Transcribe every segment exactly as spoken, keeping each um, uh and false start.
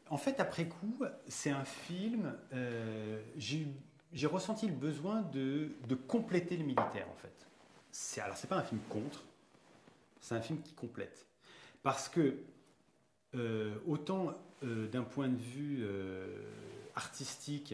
En fait, après coup, c'est un film, euh, j'ai eu- j'ai ressenti le besoin de, de compléter le militaire, en fait. C'est, alors, c'est pas un film contre, c'est un film qui complète. Parce que, euh, autant euh, d'un point de vue euh, artistique,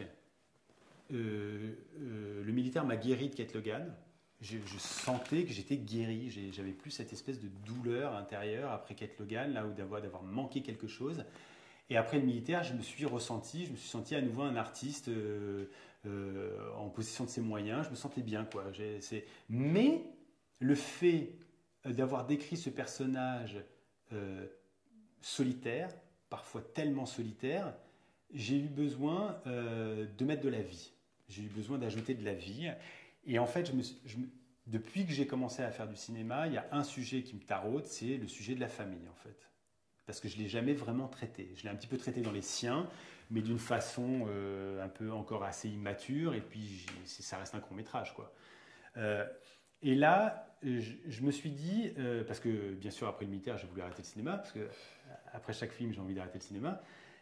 euh, euh, le militaire m'a guéri de Kate Logan. Je, je sentais que j'étais guéri. J'ai- J'avais plus cette espèce de douleur intérieure après Kate Logan, là où d'avoir d'avoir manqué quelque chose. Et après le militaire, je me suis ressenti, je me suis senti à nouveau un artiste euh, euh, en possession de ses moyens. Je me sentais bien, quoi. J'ai- c'est- Mais le fait d'avoir décrit ce personnage euh, solitaire, parfois tellement solitaire, j'ai eu besoin euh, de mettre de la vie. J'ai eu besoin d'ajouter de la vie. Et en fait, je me, suis- je me- depuis que j'ai commencé à faire du cinéma, il y a un sujet qui me taraude, c'est le sujet de la famille, en fait. Parce que je ne l'ai jamais vraiment traité. Je l'ai un petit peu traité dans les siens, mais d'une façon euh, un peu encore assez immature, et puis j'ai- ça reste un court métrage, quoi. Euh, et là, je, je me suis dit, euh, parce que bien sûr après le militaire, j'ai voulu arrêter le cinéma, parce que euh, après chaque film, j'ai envie d'arrêter le cinéma.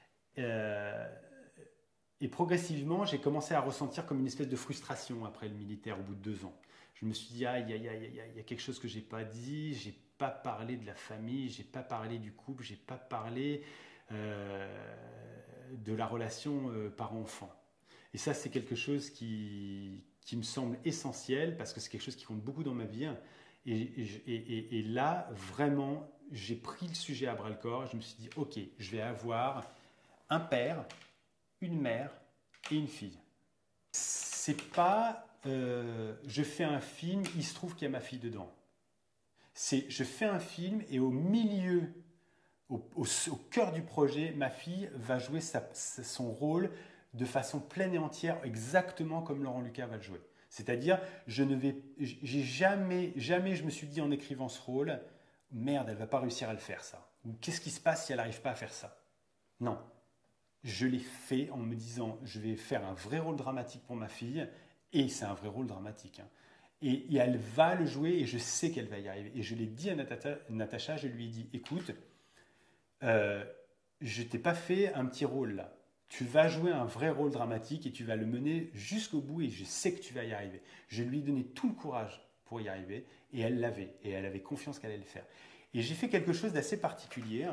Euh, et progressivement, j'ai commencé à ressentir comme une espèce de frustration après le militaire au bout de deux ans. Je me suis dit, ah, il y a, il y a- il y a- il y a quelque chose que j'ai pas dit, j'ai pas parlé de la famille, j'ai pas parlé du couple, j'ai pas parlé euh, de la relation euh, parent-enfant. Et ça, c'est quelque chose qui, qui me semble essentiel parce que c'est quelque chose qui compte beaucoup dans ma vie. Et, et, et- et là, vraiment, j'ai pris le sujet à bras le corps. Je me suis dit, ok, je vais avoir un père, une mère et une fille. C'est pas, euh, je fais un film, il se trouve qu'il y a ma fille dedans. C'est, je fais un film et au milieu, au, au- au cœur du projet, ma fille va jouer sa- sa- son rôle de façon pleine et entière, exactement comme Laurent Lucas va le jouer. C'est-à-dire, je ne vais, j'ai jamais, jamais je me suis dit en écrivant ce rôle, merde, elle va pas réussir à le faire ça. Ou qu'est-ce qui se passe si elle n'arrive pas à faire ça? Non, je l'ai fait en me disant, je vais faire un vrai rôle dramatique pour ma fille, et c'est un vrai rôle dramatique, hein. Et, et elle va le jouer, et je sais qu'elle va y arriver. Et je l'ai dit à Natacha, Natacha, je lui ai dit, écoute, euh, je t'ai pas fait un petit rôle là. Tu vas jouer un vrai rôle dramatique et tu vas le mener jusqu'au bout et je sais que tu vas y arriver. Je lui ai donné tout le courage pour y arriver et elle l'avait. Et elle avait confiance qu'elle allait le faire. Et j'ai fait quelque chose d'assez particulier,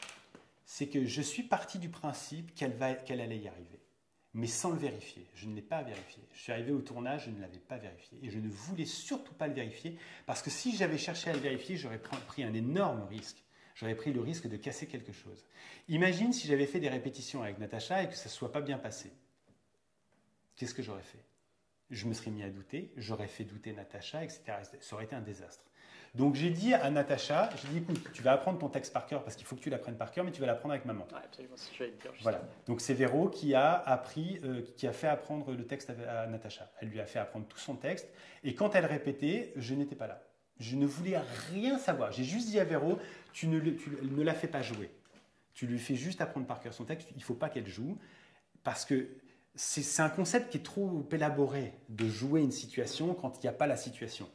c'est que je suis parti du principe qu'elle va, qu'elle allait y arriver, mais sans le vérifier. Je ne l'ai pas vérifié. Je suis arrivé au tournage, je ne l'avais pas vérifié. Et je ne voulais surtout pas le vérifier, parce que si j'avais cherché à le vérifier, j'aurais pris un énorme risque. J'aurais pris le risque de casser quelque chose. Imagine si j'avais fait des répétitions avec Natacha et que ça ne soit pas bien passé. Qu'est-ce que j'aurais fait? Je me serais mis à douter, j'aurais fait douter Natacha, et cetera. Ça aurait été un désastre. Donc j'ai dit à Natacha, j'ai dit écoute, tu vas apprendre ton texte par cœur parce qu'il faut que tu l'apprennes par cœur, mais tu vas l'apprendre avec maman. Ouais, absolument, c'est ce que j'allais te dire. Voilà. Donc c'est Véro qui a appris, euh, qui a fait apprendre le texte à, à Natacha. Elle lui a fait apprendre tout son texte. Et quand elle répétait, je n'étais pas là. Je ne voulais rien savoir. J'ai juste dit à Véro, tu ne, le- tu ne la fais pas jouer. Tu lui fais juste apprendre par cœur son texte. Il ne faut pas qu'elle joue parce que c'est c'est un concept qui est trop élaboré de jouer une situation quand il n'y a pas la situation.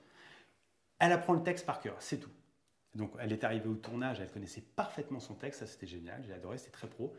Elle apprend le texte par cœur, c'est tout. Donc elle est arrivée au tournage, elle connaissait parfaitement son texte, ça c'était génial, j'ai adoré, c'était très pro.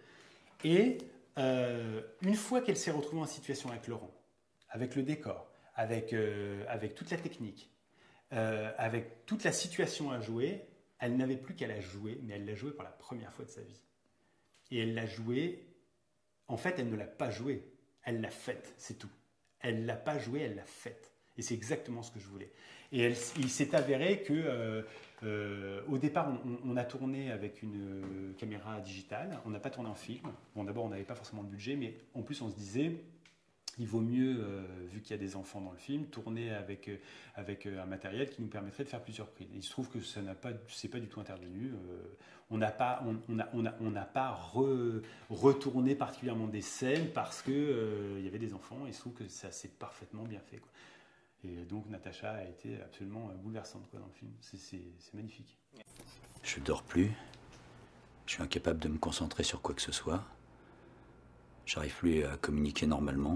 Et euh, une fois qu'elle s'est retrouvée en situation avec Laurent, avec le décor, avec, euh, avec toute la technique, euh, avec toute la situation à jouer, elle n'avait plus qu'à la jouer, mais elle l'a joué pour la première fois de sa vie. Et elle l'a joué, en fait elle ne l'a pas joué, elle l'a faite, c'est tout. Elle ne l'a pas joué, elle l'a faite. Et c'est exactement ce que je voulais. Et elle, il s'est avéré que, euh, euh, au départ, on, on a tourné avec une euh, caméra digitale. On n'a pas tourné en film. Bon, d'abord, on n'avait pas forcément le budget, mais en plus, on se disait, il vaut mieux, euh, vu qu'il y a des enfants dans le film, tourner avec, euh, avec euh, un matériel qui nous permettrait de faire plusieurs prises. Et il se trouve que ça n'a pas, c'est pas du tout intervenu. Euh, on n'a pas, on, on a, on a, on n'a pas re, retourné particulièrement des scènes parce que euh, il y avait des enfants. Et il se trouve que ça s'est parfaitement bien fait, quoi. Et donc Natacha a été absolument bouleversante, quoi, dans le film. C'est, c'est, c'est magnifique. Je dors plus. Je suis incapable de me concentrer sur quoi que ce soit. J'arrive plus à communiquer normalement.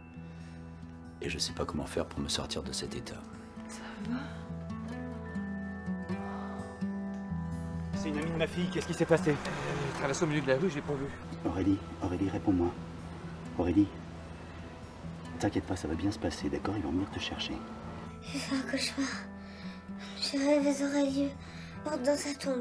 Et je sais pas comment faire pour me sortir de cet état. Ça va? C'est c'est une amie de ma fille. Qu'est-ce qui s'est passé? Je traverse au milieu de la rue, je l'ai pas vue. Aurélie, Aurélie, réponds-moi. Aurélie, t'inquiète pas, ça va bien se passer, d'accord? Ils vont venir te chercher. J'ai fait un cauchemar. J'ai rêvé Aurélie morte dans sa tombe.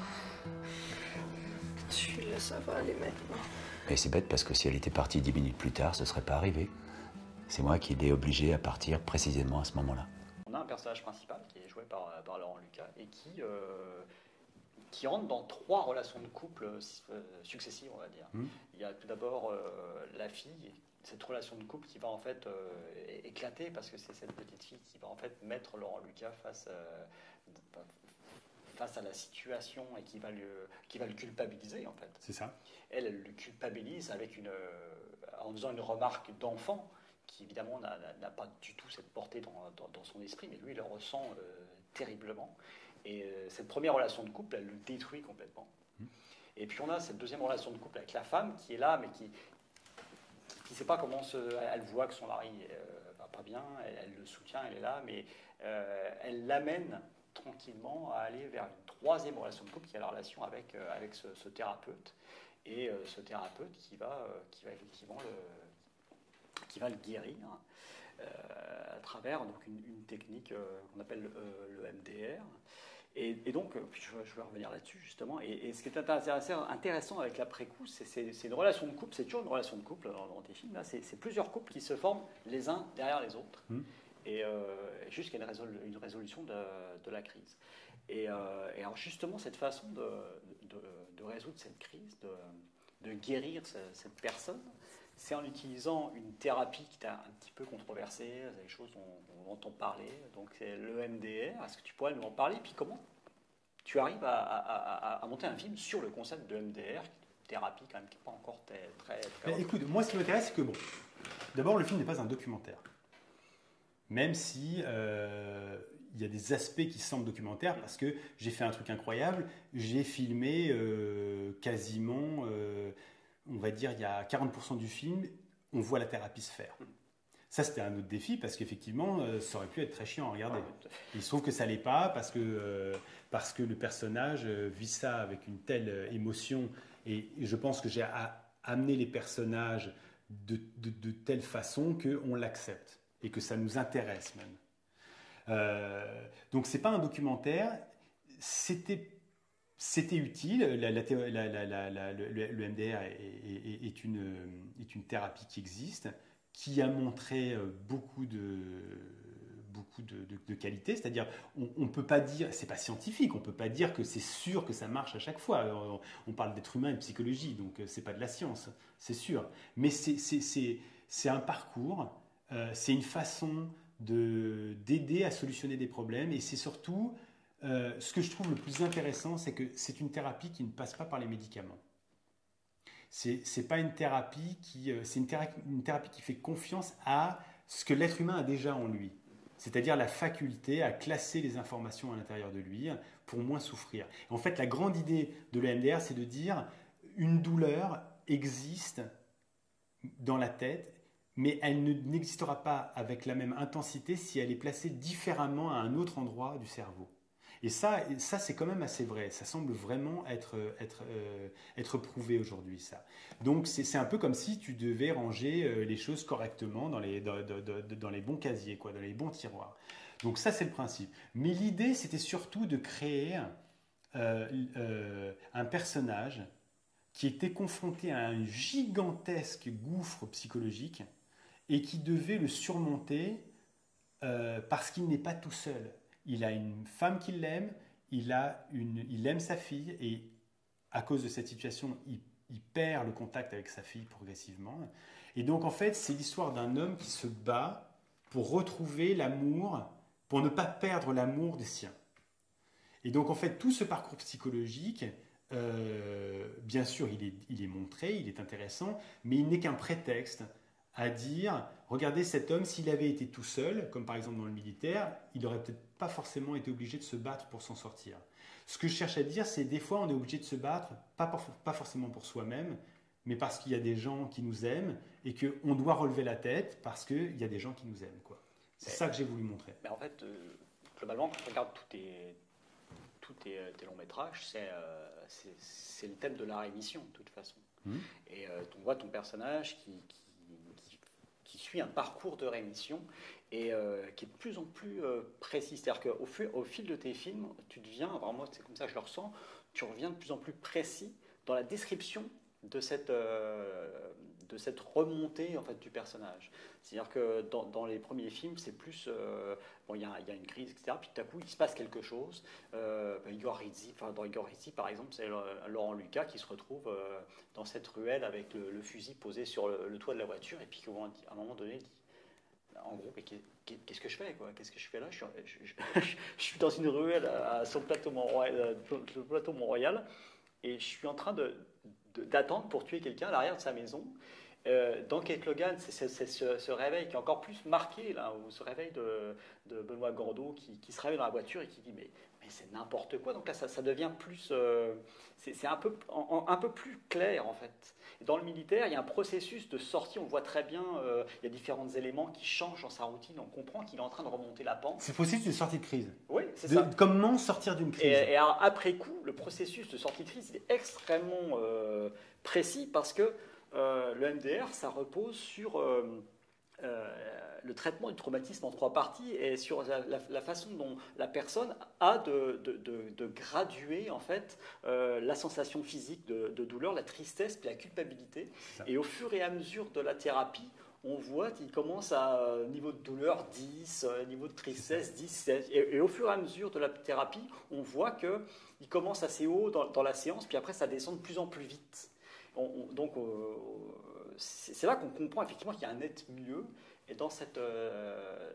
Tu le ça va aller maintenant. Mais c'est bête parce que si elle était partie dix minutes plus tard, ce serait pas arrivé. C'est moi qui l'ai obligée à partir précisément à ce moment-là. On a un personnage principal qui est joué par, par Laurent Lucas et qui, euh, qui rentre dans trois relations de couple euh, successives, on va dire. Mmh. Il y a tout d'abord euh, la fille, cette relation de couple qui va en fait euh, éclater parce que c'est cette petite fille qui va en fait mettre Laurent Lucas face, euh, face à la situation et qui va, lui, qui va le culpabiliser en fait. C'est ça. Elle, elle le culpabilise avec une, en faisant une remarque d'enfant qui évidemment n'a pas du tout cette portée dans, dans, dans son esprit, mais lui il le ressent euh, terriblement. Et euh, cette première relation de couple, elle le détruit complètement. Mmh. Et puis on a cette deuxième relation de couple avec la femme qui est là, mais qui qui ne sait pas comment se... Elle voit que son mari euh, va pas bien, elle, elle le soutient, elle est là, mais euh, elle l'amène tranquillement à aller vers une troisième relation de couple qui est la relation avec, euh, avec ce, ce thérapeute. Et euh, ce thérapeute qui va, euh, qui va effectivement le... qui va le guérir euh, à travers donc, une, une technique euh, qu'on appelle euh, le M D R. Et, et donc, je, je vais revenir là-dessus justement. Et, et ce qui est intéressant, intéressant avec l'après-coup, c'est une relation de couple, c'est toujours une relation de couple dans, dans tes films. C'est plusieurs couples qui se forment les uns derrière les autres, mmh. et euh, jusqu'à une, résol, une résolution de, de la crise. Et, euh, et alors justement, cette façon de, de, de résoudre cette crise, de, de guérir cette, cette personne, c'est en utilisant une thérapie qui est un, un petit peu controversée, des choses dont on entend parler, donc c'est le M D R. Est-ce que tu pourrais nous en parler? Puis comment tu arrives à, à, à, à monter un film sur le concept de M D R, thérapie quand même qui n'est pas encore très... très, très ben, écoute, moi ce qui m'intéresse, c'est que bon, d'abord le film n'est pas un documentaire. Même si euh, il y a des aspects qui semblent documentaires, parce que j'ai fait un truc incroyable, j'ai filmé euh, quasiment... Euh, on va dire, il y a quarante pour cent du film, on voit la thérapie se faire. Ça, c'était un autre défi, parce qu'effectivement, euh, ça aurait pu être très chiant à regarder. Il se trouve que ça l'est pas, parce que, euh, parce que le personnage euh, vit ça avec une telle euh, émotion, et, et je pense que j'ai amené les personnages de, de, de telle façon qu'on l'accepte, et que ça nous intéresse même. Euh, donc, ce n'est pas un documentaire, c'était... C'était utile, la, la, la, la, la, le, le M D R est, est, est, une, est une thérapie qui existe, qui a montré beaucoup de, beaucoup de, de, de qualité, c'est-à-dire on ne peut pas dire, c'est pas scientifique, on ne peut pas dire que c'est sûr que ça marche à chaque fois, on, on parle d'être humain et de psychologie, donc c'est pas de la science, c'est sûr, mais c'est un parcours, euh, c'est une façon d'aider à solutionner des problèmes, et c'est surtout... Euh, ce que je trouve le plus intéressant, c'est que c'est une thérapie qui ne passe pas par les médicaments. C'est c'est pas une thérapie qui, euh, c'est une thérapie, une thérapie qui fait confiance à ce que l'être humain a déjà en lui, c'est-à-dire la faculté à classer les informations à l'intérieur de lui pour moins souffrir. En fait, la grande idée de l'E M D R, c'est de dire une douleur existe dans la tête, mais elle n'existera pas avec la même intensité si elle est placée différemment à un autre endroit du cerveau. Et ça, ça c'est quand même assez vrai. Ça semble vraiment être, être, euh, être prouvé aujourd'hui, ça. Donc, c'est un peu comme si tu devais ranger euh, les choses correctement dans les, dans, dans, dans les bons casiers, quoi, dans les bons tiroirs. Donc, ça, c'est le principe. Mais l'idée, c'était surtout de créer euh, euh, un personnage qui était confronté à un gigantesque gouffre psychologique et qui devait le surmonter euh, parce qu'il n'est pas tout seul. Il a une femme qui l'aime, il, il aime sa fille et à cause de cette situation, il, il perd le contact avec sa fille progressivement. Et donc en fait, c'est l'histoire d'un homme qui se bat pour retrouver l'amour, pour ne pas perdre l'amour des siens. Et donc en fait, tout ce parcours psychologique, euh, bien sûr, il est, il est montré, il est intéressant, mais il n'est qu'un prétexte à dire, regardez cet homme, s'il avait été tout seul, comme par exemple dans le militaire, il n'aurait peut-être pas forcément été obligé de se battre pour s'en sortir. Ce que je cherche à dire, c'est des fois on est obligé de se battre, pas, pour, pas forcément pour soi-même, mais parce qu'il y a des gens qui nous aiment et qu'on doit relever la tête parce qu'il y a des gens qui nous aiment. C'est ça que j'ai voulu montrer. Mais en fait, euh, globalement, quand on regarde tous tes, tous tes, tes longs métrages, c'est euh, c'est le thème de la rémission, de toute façon. Mmh. Et euh, on voit ton personnage qui, qui, qui, qui suit un parcours de rémission et euh, qui est de plus en plus euh, précis. C'est-à-dire qu'au au fil de tes films, tu deviens, vraiment moi c'est comme ça que je le ressens, tu reviens de plus en plus précis dans la description de cette, euh, de cette remontée en fait, du personnage. C'est-à-dire que dans, dans les premiers films, c'est plus... Euh, bon, il y, y a une crise, et cetera. Puis tout à coup, il se passe quelque chose. Euh, Igor Rizzi, enfin, dans Igor Rizzi, par exemple, c'est Laurent Lucas qui se retrouve euh, dans cette ruelle avec le, le fusil posé sur le, le toit de la voiture et puis qu'à un moment donné, il dit, en gros, qu'est-ce que je fais quoi? Qu'est-ce que je fais là? je suis, je, je, je suis dans une ruelle à, à, sur le plateau Mont-Royal, le plateau Mont-Royal et je suis en train de... d'attendre pour tuer quelqu'un à l'arrière de sa maison. Euh, dans Kate Logan, c'est ce, ce réveil qui est encore plus marqué, là, où ce réveil de, de Benoît Gordon qui, qui se réveille dans la voiture et qui dit mais, mais c'est n'importe quoi. Donc là, ça, ça devient plus... Euh, c'est un peu, en, un peu plus clair, en fait. Et dans le militaire, il y a un processus de sortie, on voit très bien, euh, il y a différents éléments qui changent dans sa routine, on comprend qu'il est en train de remonter la pente. C'est le processus de sortie de crise. Oui, c'est de, ça. Comment sortir d'une crise. Et, et alors, après coup, le processus de sortie de crise, il est extrêmement euh, précis parce que euh, le M D R, ça repose sur euh, euh, le traitement du traumatisme en trois parties et sur la, la, la façon dont la personne a de, de, de, de graduer en fait euh, la sensation physique de, de douleur, la tristesse puis la culpabilité. Et au fur et à mesure de la thérapie, on voit qu'il commence à euh, niveau de douleur dix, euh, niveau de tristesse dix, seize. Et, et au fur et à mesure de la thérapie, on voit qu'il commence assez haut dans, dans la séance, puis après ça descend de plus en plus vite. On, on, donc euh, c'est là qu'on comprend effectivement qu'il y a un net milieu. Et dans cette, euh,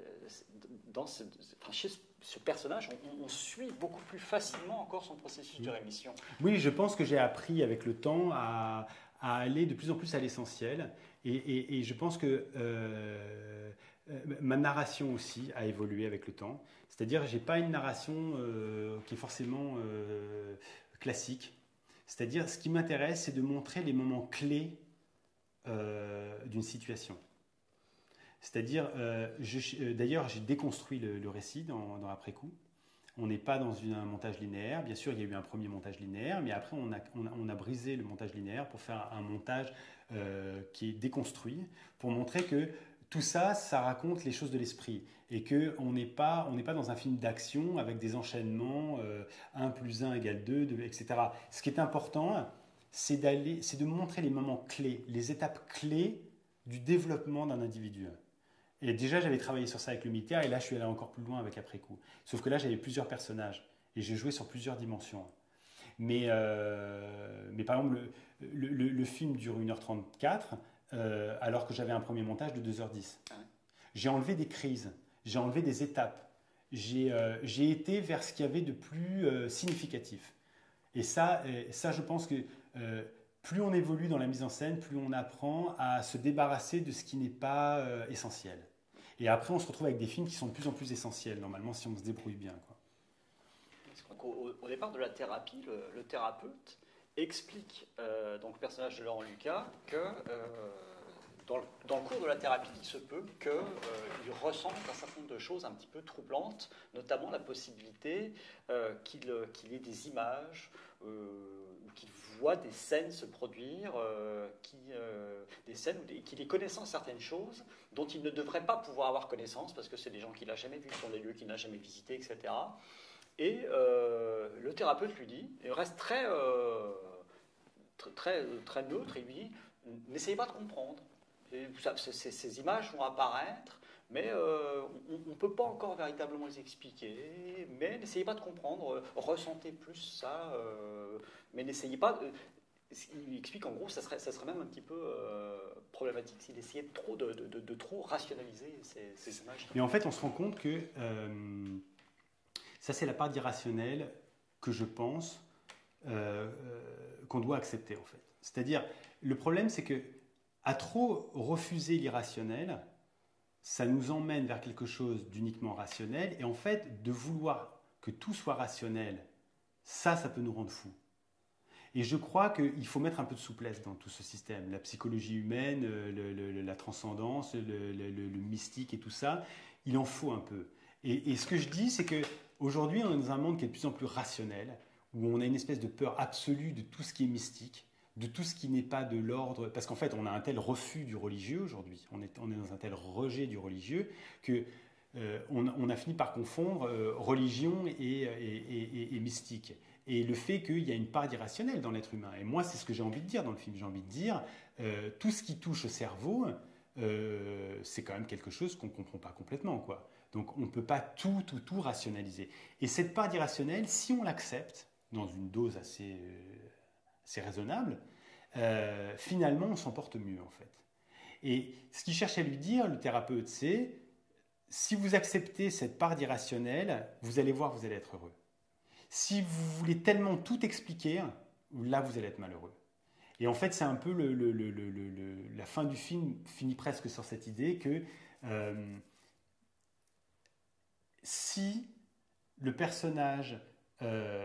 dans ce, enfin, chez ce personnage, on, on suit beaucoup plus facilement encore son processus de rémission. Oui, je pense que j'ai appris avec le temps à, à aller de plus en plus à l'essentiel. Et, et, et je pense que euh, ma narration aussi a évolué avec le temps. C'est-à-dire que je n'ai pas une narration euh, qui est forcément euh, classique. C'est-à-dire ce qui m'intéresse, c'est de montrer les moments clés euh, d'une situation. C'est-à-dire, euh, euh, d'ailleurs, j'ai déconstruit le, le récit dans, dans l'après-coup. On n'est pas dans une, un montage linéaire. Bien sûr, il y a eu un premier montage linéaire, mais après, on a, on a, on a brisé le montage linéaire pour faire un montage euh, qui est déconstruit, pour montrer que tout ça, ça raconte les choses de l'esprit. Et qu'on n'est pas, on n'est pas dans un film d'action avec des enchaînements, euh, un plus un égale deux, et cetera. Ce qui est important, c'est d'aller, c'est de montrer les moments clés, les étapes clés du développement d'un individu. Et déjà, j'avais travaillé sur ça avec le militaire, et là, je suis allé encore plus loin avec après-coup. Sauf que là, j'avais plusieurs personnages, et j'ai joué sur plusieurs dimensions. Mais, euh, mais par exemple, le, le, le film dure une heure trente-quatre, euh, alors que j'avais un premier montage de deux heures dix. J'ai enlevé des crises, j'ai enlevé des étapes. J'ai euh, j'ai été vers ce qu'il y avait de plus euh, significatif. Et ça, euh, ça, je pense que... Euh, plus on évolue dans la mise en scène, plus on apprend à se débarrasser de ce qui n'est pas euh, essentiel. Et après, on se retrouve avec des films qui sont de plus en plus essentiels, normalement, si on se débrouille bien, quoi. Au, au départ de la thérapie, le, le thérapeute explique, euh, donc le personnage de Laurent Lucas, que euh, dans, le, dans le cours de la thérapie, il se peut qu'il euh, ressente un certain nombre de choses un petit peu troublantes, notamment la possibilité euh, qu'il qu'il ait des images, euh, qu'il voit des scènes se produire, euh, qui, euh, des scènes qu'il ait connaissance de certaines choses dont il ne devrait pas pouvoir avoir connaissance parce que c'est des gens qu'il n'a jamais vus, ce sont des lieux qu'il n'a jamais visités, et cetera. Et euh, le thérapeute lui dit, il reste très, euh, très, très, très neutre, il lui dit, n'essayez pas de comprendre. Et ça, ces, ces images vont apparaître, mais euh, on ne peut pas encore véritablement les expliquer, mais n'essayez pas de comprendre, euh, ressentez plus ça, euh, mais n'essayez pas... Euh, il explique en gros, ça serait, ça serait même un petit peu euh, problématique s'il essayait de trop, de, de, de, de trop rationaliser ces, ces images. Mais en fait, on se rend compte que euh, ça, c'est la part d'irrationnel que je pense euh, euh, qu'on doit accepter, en fait. C'est-à-dire, le problème, c'est que à trop refuser l'irrationnel, ça nous emmène vers quelque chose d'uniquement rationnel. Et en fait, de vouloir que tout soit rationnel, ça, ça peut nous rendre fous. Et je crois qu'il faut mettre un peu de souplesse dans tout ce système. La psychologie humaine, le, le, la transcendance, le, le, le mystique et tout ça, il en faut un peu. Et, et ce que je dis, c'est que Aujourd'hui, on est dans un monde qui est de plus en plus rationnel, où on a une espèce de peur absolue de tout ce qui est mystique, de tout ce qui n'est pas de l'ordre, parce qu'en fait, on a un tel refus du religieux aujourd'hui, on est, on est dans un tel rejet du religieux, que euh, on, on a fini par confondre euh, religion et, et, et, et, et mystique. Et le fait qu'il y a une part d'irrationnel dans l'être humain. Et moi, c'est ce que j'ai envie de dire dans le film. J'ai envie de dire, euh, tout ce qui touche au cerveau, euh, c'est quand même quelque chose qu'on ne comprend pas complètement, quoi. Donc, on ne peut pas tout, tout, tout rationaliser. Et cette part d'irrationnel, si on l'accepte, dans une dose assez, euh, assez raisonnable, euh, finalement, on s'en porte mieux, en fait. Et ce qu'il cherche à lui dire, le thérapeute, c'est, si vous acceptez cette part d'irrationnel, vous allez voir, vous allez être heureux. Si vous voulez tellement tout expliquer, là, vous allez être malheureux. Et en fait, c'est un peu le, le, le, le, le, la fin du film finit presque sur cette idée que euh, si le personnage... Euh,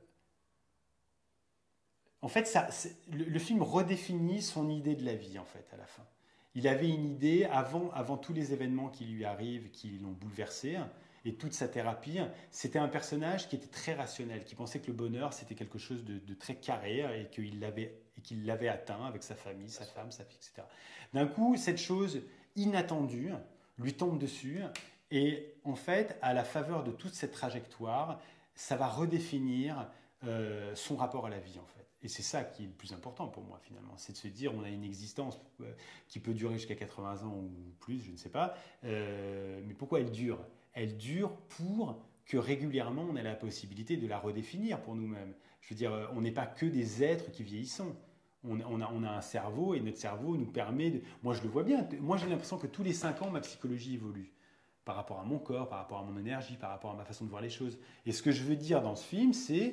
en fait, ça, le, le film redéfinit son idée de la vie, en fait, à la fin. Il avait une idée avant, avant tous les événements qui lui arrivent, qui l'ont bouleversé, et toute sa thérapie. C'était un personnage qui était très rationnel, qui pensait que le bonheur, c'était quelque chose de, de très carré, et qu'il l'avait, et qu'il l'avait atteint avec sa famille, sa femme, sa fille, et cetera. D'un coup, cette chose inattendue lui tombe dessus, et en fait, à la faveur de toute cette trajectoire, ça va redéfinir euh, son rapport à la vie, en fait. Et c'est ça qui est le plus important pour moi, finalement. C'est de se dire, on a une existence qui peut durer jusqu'à quatre-vingts ans ou plus, je ne sais pas. Euh, mais pourquoi elle dure ? Elle dure pour que régulièrement, on ait la possibilité de la redéfinir pour nous-mêmes. Je veux dire, on n'est pas que des êtres qui vieillissons. On, on, a, on a un cerveau, et notre cerveau nous permet de... Moi, je le vois bien. Moi, j'ai l'impression que tous les cinq ans, ma psychologie évolue. Par rapport à mon corps, par rapport à mon énergie, par rapport à ma façon de voir les choses. Et ce que je veux dire dans ce film, c'est...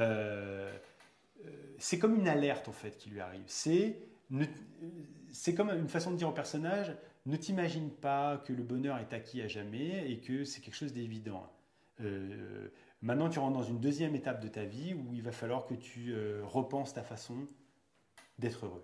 Euh, c'est comme une alerte, en fait, qui lui arrive. C'est, ne, c'est comme une façon de dire au personnage, ne t'imagine pas que le bonheur est acquis à jamais et que c'est quelque chose d'évident. Euh, maintenant, tu rentres dans une deuxième étape de ta vie où il va falloir que tu euh, repenses ta façon d'être heureux.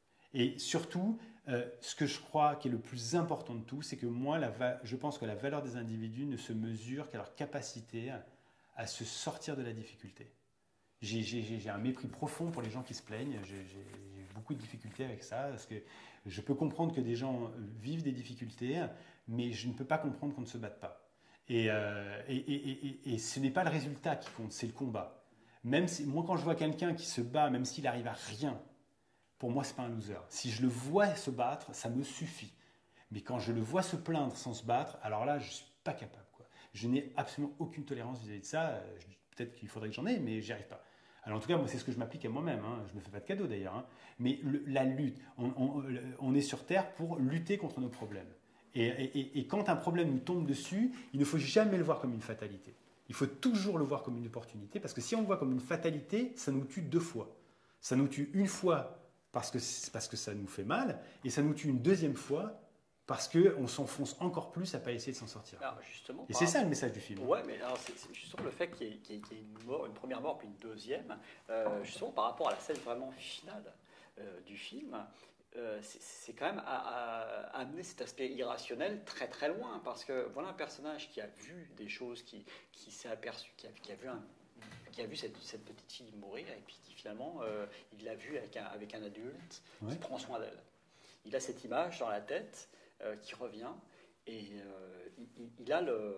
Et surtout, euh, ce que je crois qui est le plus important de tout, c'est que moi, la va- je pense que la valeur des individus ne se mesure qu'à leur capacité à, à se sortir de la difficulté. J'ai, j'ai, j'ai un mépris profond pour les gens qui se plaignent. J'ai, j'ai, j'ai beaucoup de difficultés avec ça, parce que je peux comprendre que des gens vivent des difficultés, mais je ne peux pas comprendre qu'on ne se batte pas. Et, euh, et, et, et, et ce n'est pas le résultat qui compte, c'est le combat. Même si, moi, quand je vois quelqu'un qui se bat, même s'il arrive à rien, pour moi, c'est pas un loser. Si je le vois se battre, ça me suffit. Mais quand je le vois se plaindre sans se battre, alors là, je ne suis pas capable, quoi. Je n'ai absolument aucune tolérance vis-à-vis de ça. Je, peut-être qu'il faudrait que j'en ai, mais j'y arrive pas. Alors en tout cas, moi, c'est ce que je m'applique à moi-même. Hein. Je ne me fais pas de cadeau d'ailleurs. Hein. Mais le, la lutte, on, on, on est sur Terre pour lutter contre nos problèmes. Et, et, et quand un problème nous tombe dessus, il ne faut jamais le voir comme une fatalité. Il faut toujours le voir comme une opportunité, parce que si on le voit comme une fatalité, ça nous tue deux fois. Ça nous tue une fois parce que, parce que ça nous fait mal, et ça nous tue une deuxième fois parce qu'on s'enfonce encore plus à ne pas essayer de s'en sortir. Alors justement, et c'est ça le message du film. Ouais, mais alors c'est, c'est justement le fait qu'il y ait, qu'il y ait une, mort, une première mort puis une deuxième, euh, justement par rapport à la scène vraiment finale euh, du film, euh, c'est, c'est quand même à, à, à amener cet aspect irrationnel très très loin, parce que voilà un personnage qui a vu des choses, qui, qui s'est aperçu, qui a, qui a vu un qui a vu cette, cette petite fille mourir, et puis qui, finalement, euh, il l'a vue avec un, avec un adulte ouais. qui prend soin d'elle. Il a cette image dans la tête euh, qui revient, et euh, il, il, a le,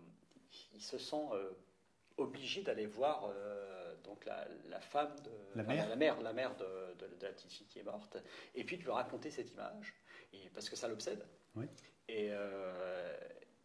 il se sent euh, obligé d'aller voir euh, donc la, la femme, de, la mère, la mère, la mère de, de, de la petite fille qui est morte, et puis de lui raconter cette image, et, parce que ça l'obsède. Oui. Et, euh,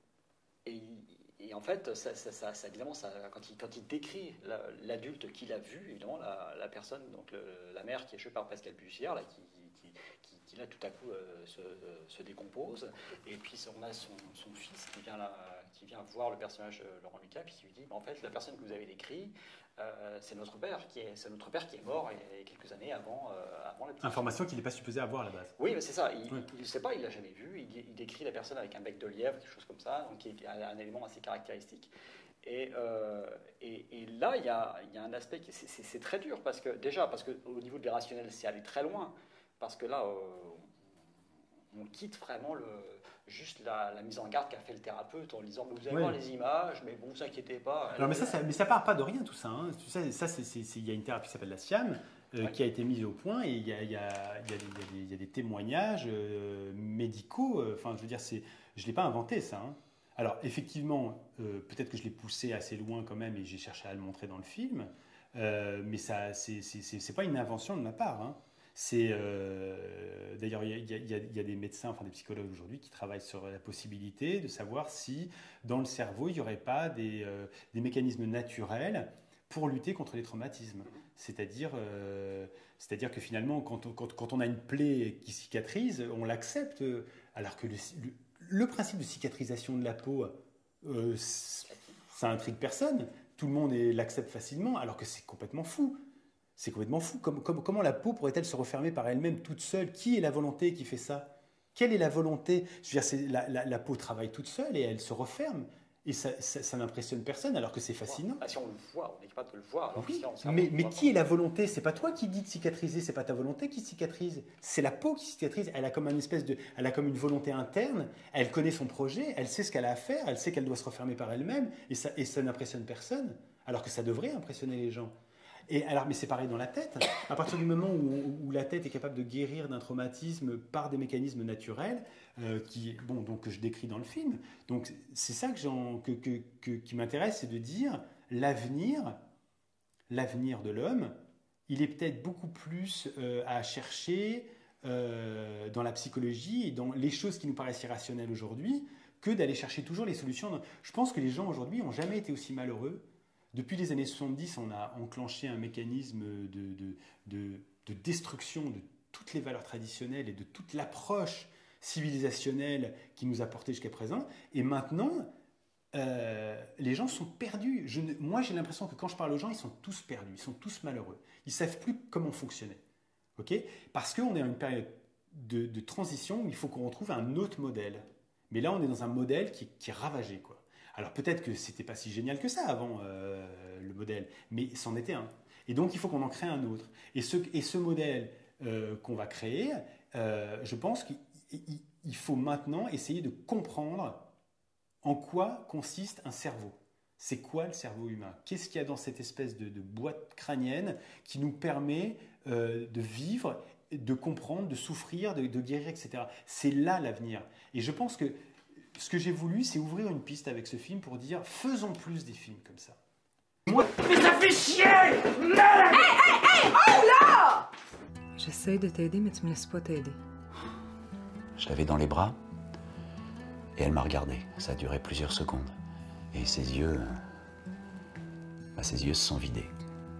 et il, Et en fait, ça, ça, ça, ça, évidemment, ça, quand, il, quand il décrit la, l'adulte qu'il a vu, évidemment, la, la personne, donc le, la mère qui est jouée par Pascal Bussière, là, qui, qui, qui, qui là, tout à coup, euh, se, euh, se décompose. Et puis, on a son, son fils qui vient, là, qui vient voir le personnage de Laurent Lucas, puis qui lui dit, en fait, la personne que vous avez décrit, euh, c'est notre père qui est, c'est notre père qui est mort il y a quelques années avant, euh, avant la petite information qu'il n'est pas supposé avoir à la base. Oui, mais c'est ça. Il oui. ne sait pas, il l'a jamais vu. Il, il décrit la personne avec un bec de lièvre, quelque chose comme ça, donc qui est un, un élément assez caractéristique. Et, euh, et, et là, il y a, il y a un aspect qui c'est, c'est, c'est très dur parce que déjà parce que au niveau de l'irrationnel, c'est aller très loin parce que là, euh, on quitte vraiment le, juste la, la mise en garde qu'a fait le thérapeute en disant vous allez Ouais. voir les images, mais bon, vous inquiétez pas. Alors, mais ça, ça, mais ça part pas de rien tout ça. Hein. Tu sais, ça, c'est, c'est, c'est, il y a une thérapie qui s'appelle la SIAM euh, Ouais. qui a été mise au point et il y a, il y a, il y a, des, il y a des- il y a des témoignages euh, médicaux. euh, Enfin, je veux dire, c'est, je l'ai pas inventé ça. Hein. Alors, effectivement, euh, peut-être que je l'ai poussé assez loin quand même et j'ai cherché à le montrer dans le film, euh, mais ça, c'est, c'est, c'est, c'est pas une invention de ma part. Hein. C'est euh, d'ailleurs il y, a- il y a- il y a des médecins, enfin des psychologues aujourd'hui qui travaillent sur la possibilité de savoir si dans le cerveau il n'y aurait pas des, euh, des mécanismes naturels pour lutter contre les traumatismes. C'est-à-dire, euh, c'est-à-dire que finalement quand on, quand, quand on a une plaie qui cicatrise, on l'accepte, euh, alors que le, le, le principe de cicatrisation de la peau, euh, ça intrigue personne. Tout le monde est- l'accepte facilement, alors que c'est complètement fou. C'est complètement fou. Comme, comme- comment la peau pourrait-elle se refermer par elle-même toute seule? Qui est la volonté qui fait ça? Quelle est la volonté? Je veux dire, c'est, la, la- la peau travaille toute seule et elle se referme. Et ça, ça, ça n'impressionne personne alors que c'est fascinant. Ah, si on le voit, on est capable de le voir. Alors que Oui, si on s'en- mais, on mais voit qui pas. est la volonté? C'est pas toi qui dis de cicatriser, c'est pas ta volonté qui cicatrise. C'est la peau qui cicatrise. Elle a comme une espèce de, elle a comme une volonté interne. Elle connaît son projet, elle sait ce qu'elle a à faire, elle sait qu'elle doit se refermer par elle-même, et ça, et ça n'impressionne personne. Alors que ça devrait impressionner les gens. Et alors, mais c'est pareil dans la tête. À partir du moment où, où la tête est capable de guérir d'un traumatisme par des mécanismes naturels, euh, qui, bon, donc, que je décris dans le film, donc c'est ça que j'en- que, que- que- qui m'intéresse, c'est de dire l'avenir, l'avenir de l'homme, il est peut-être beaucoup plus euh, à chercher euh, dans la psychologie et dans les choses qui nous paraissent irrationnelles aujourd'hui que d'aller chercher toujours les solutions. dans- Je pense que les gens aujourd'hui n'ont jamais été aussi malheureux. Depuis les années soixante-dix, on a enclenché un mécanisme de, de, de, de destruction de toutes les valeurs traditionnelles et de toute l'approche civilisationnelle qui nous a portés jusqu'à présent. Et maintenant, euh, les gens sont perdus. Je ne- moi, j'ai l'impression que quand je parle aux gens, ils sont tous perdus, ils sont tous malheureux. Ils ne savent plus comment fonctionner. Okay, parce qu'on est dans une période de, de transition où il faut qu'on retrouve un autre modèle. Mais là, on est dans un modèle qui, qui est ravagé, quoi. Alors peut-être que c'était pas si génial que ça avant euh, le modèle, mais c'en était un. Et donc il faut qu'on en crée un autre. Et ce, et ce modèle euh, qu'on va créer, euh, je pense qu'il il- il faut maintenant essayer de comprendre en quoi consiste un cerveau. C'est quoi le cerveau humain? Qu'est-ce qu'il y a dans cette espèce de, de boîte crânienne qui nous permet euh, de vivre, de comprendre, de souffrir, de, de guérir, et cetera. C'est là l'avenir. Et je pense que ce que j'ai voulu, c'est ouvrir une piste avec ce film pour dire faisons plus des films comme ça. J'essaie de t'aider, mais tu me laisses pas t'aider. Je l'avais dans les bras et elle m'a regardé. Ça a duré plusieurs secondes. Et ses yeux... euh, bah, ses yeux se sont vidés.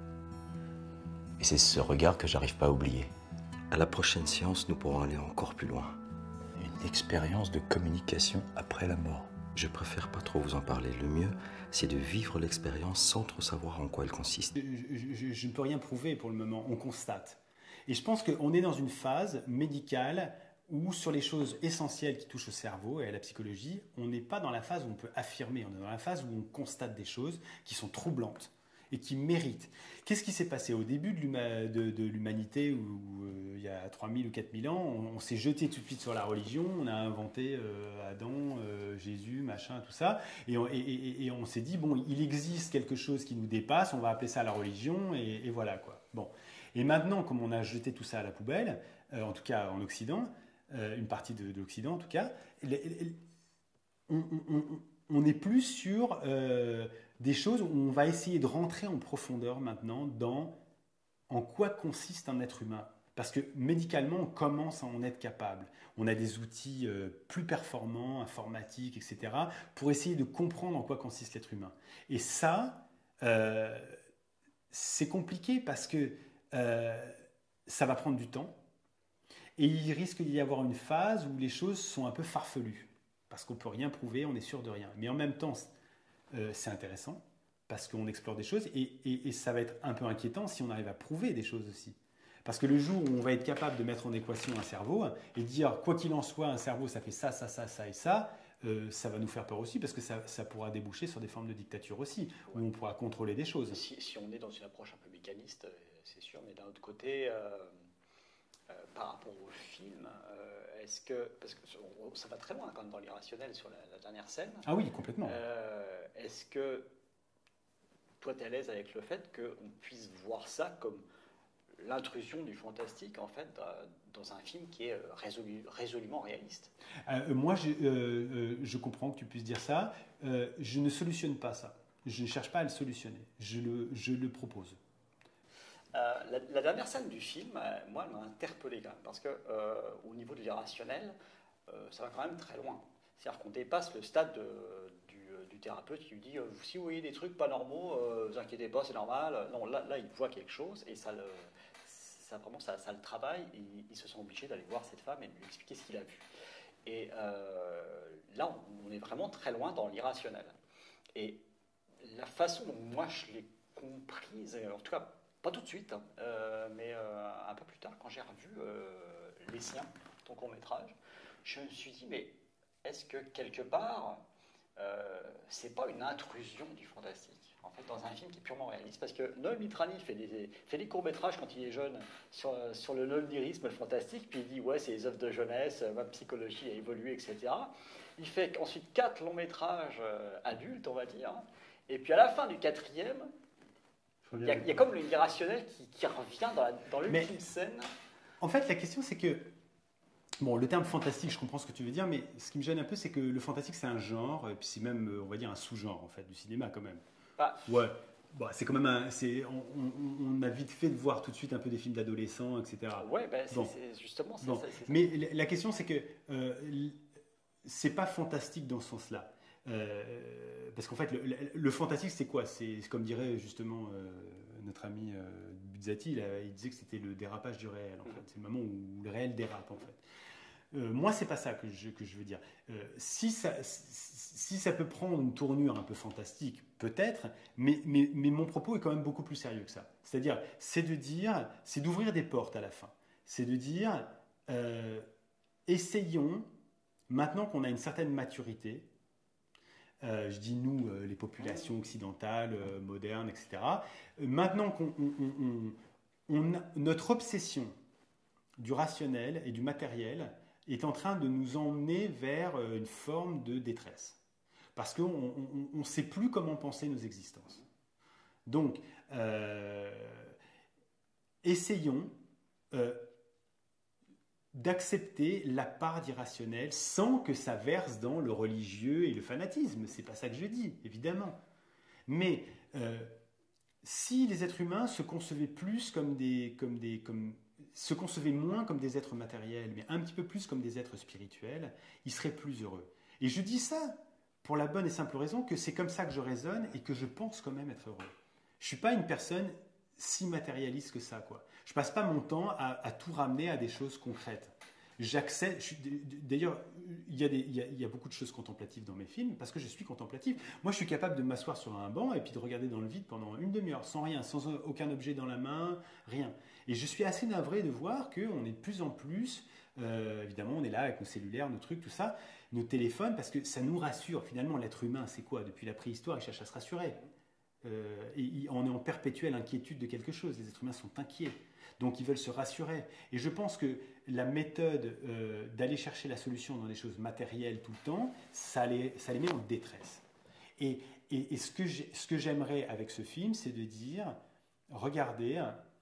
Et c'est ce regard que j'arrive pas à oublier. À la prochaine séance, nous pourrons aller encore plus loin. Une expérience de communication après la mort. Je préfère pas trop vous en parler. Le mieux, c'est de vivre l'expérience sans trop savoir en quoi elle consiste. Je, je- je- je ne peux rien prouver pour le moment, on constate. Et je pense qu'on est dans une phase médicale où sur les choses essentielles qui touchent au cerveau et à la psychologie, on n'est pas dans la phase où on peut affirmer, on est dans la phase où on constate des choses qui sont troublantes et qui méritent. Qu'est-ce qui s'est passé au début de, l'huma- de- de l'humanité, où, où, euh, il y a trois mille ou quatre mille ans, on, on s'est jeté tout de suite sur la religion, on a inventé euh, Adam, euh, Jésus, machin, tout ça, et on, et- et- et on s'est dit, bon, il existe quelque chose qui nous dépasse, on va appeler ça la religion, et, et voilà quoi. Bon. Et maintenant, comme on a jeté tout ça à la poubelle, euh, en tout cas en Occident, euh, une partie de, de l'Occident en tout cas, les- les- on, on- on- on n'est plus sur euh, des choses où on va essayer de rentrer en profondeur maintenant dans en quoi consiste un être humain. Parce que médicalement, on commence à en être capable. On a des outils euh, plus performants, informatiques, et cetera, pour essayer de comprendre en quoi consiste l'être humain. Et ça, euh, c'est compliqué parce que euh, ça va prendre du temps. Et il risque d'y avoir une phase où les choses sont un peu farfelues. Parce qu'on ne peut rien prouver, on est sûr de rien. Mais en même temps, euh, c'est intéressant, parce qu'on explore des choses, et, et- et ça va être un peu inquiétant si on arrive à prouver des choses aussi. Parce que le jour où on va être capable de mettre en équation un cerveau, et dire, quoi qu'il en soit, un cerveau, ça fait ça, ça, ça, ça et ça, euh, ça va nous faire peur aussi, parce que ça, ça pourra déboucher sur des formes de dictature aussi, où on pourra contrôler des choses. Si, si on est dans une approche un peu mécaniste, euh, c'est sûr, mais d'un autre côté, euh, euh, par rapport au film, euh, est-ce que, parce que ça va très loin quand même dans l'irrationnel sur la, la dernière scène. Ah oui, complètement. Euh, est-ce que toi, tu es à l'aise avec le fait qu'on puisse voir ça comme l'intrusion du fantastique, en fait, dans un film qui est résolu, résolument réaliste? euh, Moi, je, euh, euh, je comprends que tu puisses dire ça. Euh, je ne solutionne pas ça. Je ne cherche pas à le solutionner. Je le, je le propose. Euh, la, la dernière scène du film, euh, moi, elle m'a interpellé quand même, parce que euh, au niveau de l'irrationnel, euh, ça va quand même très loin. C'est-à-dire qu'on dépasse le stade de, du, du thérapeute qui lui dit euh, si vous voyez des trucs pas normaux, euh, vous inquiétez pas, c'est normal. Non, là, là, il voit quelque chose et ça le, ça vraiment, ça, ça le travaille. Et il, il se sent obligé d'aller voir cette femme et de lui expliquer ce qu'il a vu. Et euh, là, on, on est vraiment très loin dans l'irrationnel. Et la façon dont moi je l'ai comprise, en tout cas pas tout de suite, hein, euh, mais euh, un peu plus tard, quand j'ai revu euh, Les Siens, ton court-métrage, je me suis dit, mais est-ce que quelque part, euh, c'est pas une intrusion du fantastique, en fait, dans un film qui est purement réaliste? Parce que Noël Mitrani fait des, fait des courts-métrages quand il est jeune sur, sur le non-lyrisme, le fantastique, puis il dit, ouais, c'est les œuvres de jeunesse, ma psychologie a évolué, et cetera. Il fait ensuite quatre longs-métrages euh, adultes, on va dire, et puis à la fin du quatrième, il y, a, il y a comme l'irrationnel qui, qui revient dans, la, dans l'ultime scène. En fait, la question, c'est que... Bon, le terme fantastique, je comprends ce que tu veux dire, mais ce qui me gêne un peu, c'est que le fantastique, c'est un genre, et puis c'est même, on va dire, un sous-genre, en fait, du cinéma, quand même. Bah, ouais. Bah, c'est quand même un... C'est, on, on, on a vite fait de voir tout de suite un peu des films d'adolescents, et cetera. Ouais, bah, c'est, bon. c'est justement ça. Bon. ça c'est mais ça. La question, c'est que euh, c'est pas fantastique dans ce sens-là. Euh, parce qu'en fait, le, le, le fantastique, c'est quoi? C'est comme dirait justement euh, notre ami euh, Buzzati, là, il disait que c'était le dérapage du réel. En fait. C'est le moment où le réel dérape, en fait. Euh, moi, c'est pas ça que je, que je veux dire. Euh, si, ça, si ça peut prendre une tournure un peu fantastique, peut-être, mais, mais, mais mon propos est quand même beaucoup plus sérieux que ça. C'est-à-dire, c'est de dire, c'est d'ouvrir des portes à la fin. C'est de dire, euh, essayons, maintenant qu'on a une certaine maturité, Euh, je dis nous, euh, les populations occidentales, euh, modernes, et cetera. Euh, maintenant qu'on on, on, on a, notre obsession du rationnel et du matériel est en train de nous emmener vers euh, une forme de détresse. Parce qu'on ne sait plus comment penser nos existences. Donc, euh, essayons euh, d'accepter la part d'irrationnel sans que ça verse dans le religieux et le fanatisme. C'est pas ça que je dis, évidemment. Mais euh, si les êtres humains se concevaient plus comme des, comme des, comme, se concevaient moins comme des êtres matériels, mais un petit peu plus comme des êtres spirituels, ils seraient plus heureux. Et je dis ça pour la bonne et simple raison que c'est comme ça que je raisonne et que je pense quand même être heureux. Je suis pas une personne si matérialiste que ça, quoi. Je passe pas mon temps à, à tout ramener à des choses concrètes. J'accède. D'ailleurs, il y, a des, il, y a, il y a beaucoup de choses contemplatives dans mes films parce que je suis contemplatif. Moi, je suis capable de m'asseoir sur un banc et puis de regarder dans le vide pendant une demi-heure, sans rien, sans aucun objet dans la main, rien. Et je suis assez navré de voir qu'on est de plus en plus. Euh, évidemment, on est là avec nos cellulaires, nos trucs, tout ça, nos téléphones, parce que ça nous rassure. Finalement, l'être humain, c'est quoi? Depuis la préhistoire, il cherche à se rassurer. Euh, et on est en perpétuelle inquiétude de quelque chose. Les êtres humains sont inquiets. Donc ils veulent se rassurer. Et je pense que la méthode euh, d'aller chercher la solution dans des choses matérielles tout le temps, ça les, ça les met en détresse. Et, et, et ce que j'aimerais avec ce film, c'est de dire, regardez,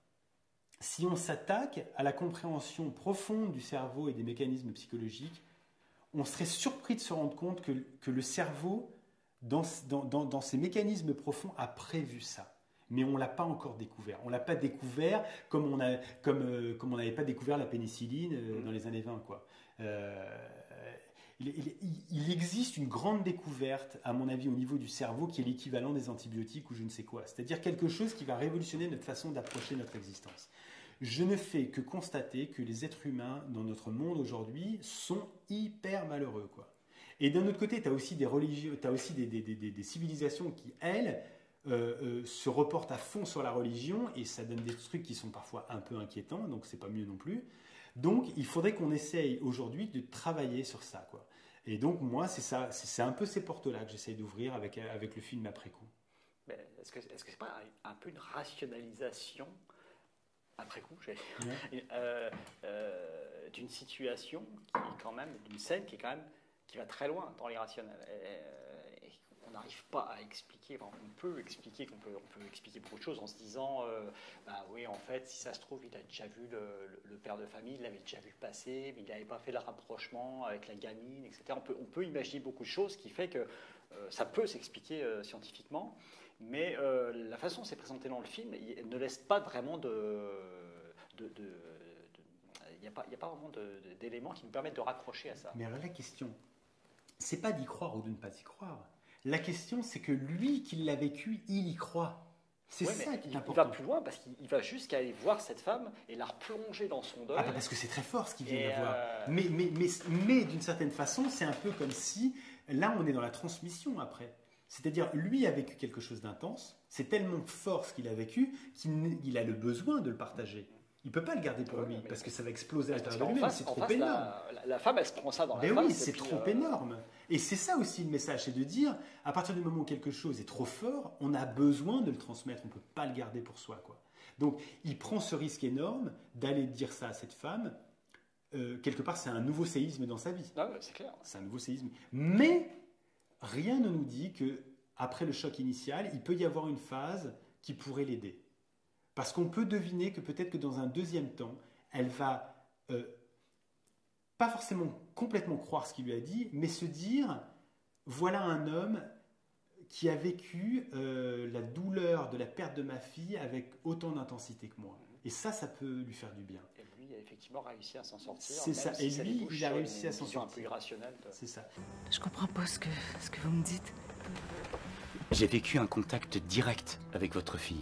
si on s'attaque à la compréhension profonde du cerveau et des mécanismes psychologiques, on serait surpris de se rendre compte que, que le cerveau, dans, dans, dans, dans ses mécanismes profonds, a prévu ça. Mais on ne l'a pas encore découvert. On ne l'a pas découvert comme on a, comme, euh, comme on n'avait pas découvert la pénicilline euh, dans les années vingt, quoi. Euh, il, il, il existe une grande découverte, à mon avis, au niveau du cerveau, qui est l'équivalent des antibiotiques ou je ne sais quoi. C'est-à-dire quelque chose qui va révolutionner notre façon d'approcher notre existence. Je ne fais que constater que les êtres humains, dans notre monde aujourd'hui, sont hyper malheureux, quoi. Et d'un autre côté, tu as aussi des religieux, tu as aussi des, des, des, des civilisations qui, elles, Euh, euh, se reporte à fond sur la religion et ça donne des trucs qui sont parfois un peu inquiétants, donc c'est pas mieux non plus. Donc il faudrait qu'on essaye aujourd'hui de travailler sur ça, quoi. Et donc moi c'est ça, c'est un peu ces portes-là que j'essaye d'ouvrir avec, avec le film après coup. Est-ce que est-ce que c'est pas un, un peu une rationalisation après coup, ouais. euh, euh, d'une situation qui, quand même d'une scène qui est quand même qui va très loin dans l'irrationnel. Et, et on n'arrive pas à expliquer. Enfin, on peut expliquer qu'on peut, on peut expliquer beaucoup de choses en se disant, euh, bah oui, en fait, si ça se trouve, il a déjà vu le, le, le père de famille, il l'avait déjà vu passer, mais il n'avait pas fait le rapprochement avec la gamine, et cetera. On peut, on peut imaginer beaucoup de choses, qui fait que euh, ça peut s'expliquer euh, scientifiquement, mais euh, la façon dont c'est présenté dans le film, il ne laisse pas vraiment de, de, de il n'y a, a pas vraiment d'éléments qui nous permettent de raccrocher à ça. Mais alors la question, c'est pas d'y croire ou de ne pas y croire. La question, c'est que lui qui l'a vécu, il y croit. C'est ouais, ça qui est il, important. Il va plus loin parce qu'il va jusqu'à aller voir cette femme et la replonger dans son deuil. Ah bah parce que c'est très fort ce qu'il vient et de voir. euh... Mais, mais, mais, mais d'une certaine façon, c'est un peu comme si, là on est dans la transmission après. C'est-à-dire, lui a vécu quelque chose d'intense, c'est tellement fort ce qu'il a vécu qu'il a le besoin de le partager. Il ne peut pas le garder pour ouais, lui, parce que ça va exploser à l'intérieur de lui-même, c'est trop énorme. La, la, la femme, elle se prend ça dans ben la oui, face. c'est trop euh... énorme. Et c'est ça aussi le message, c'est de dire, à partir du moment où quelque chose est trop fort, on a besoin de le transmettre, on ne peut pas le garder pour soi, quoi. Donc, il prend ce risque énorme d'aller dire ça à cette femme. Euh, quelque part, c'est un nouveau séisme dans sa vie. Ah ouais, c'est clair. C'est un nouveau séisme. Mais rien ne nous dit qu'après le choc initial, il peut y avoir une phase qui pourrait l'aider. Parce qu'on peut deviner que peut-être que dans un deuxième temps, elle va euh, pas forcément complètement croire ce qu'il lui a dit, mais se dire, voilà un homme qui a vécu euh, la douleur de la perte de ma fille avec autant d'intensité que moi. Et ça, ça peut lui faire du bien. Et lui a effectivement réussi à s'en sortir. C'est ça. Si et ça lui, il a réussi à s'en sortir. Un peu irrationnel. De... C'est ça. Je comprends pas ce que, ce que vous me dites. J'ai vécu un contact direct avec votre fille.